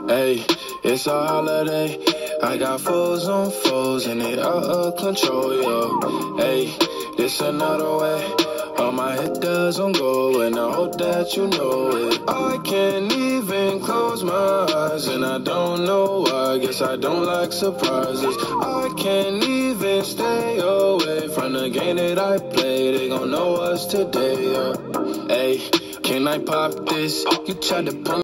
Hey, it's a holiday. I got foes on foes and they out of control, yo. Hey, this another way. All my hit doesn't go, and I hope that you know it. I can't even close my eyes, and I don't know why. Guess I don't like surprises. I can't even stay away from the game that I play. They gon' know us today, yeah. Hey, can I pop this? You tried to pull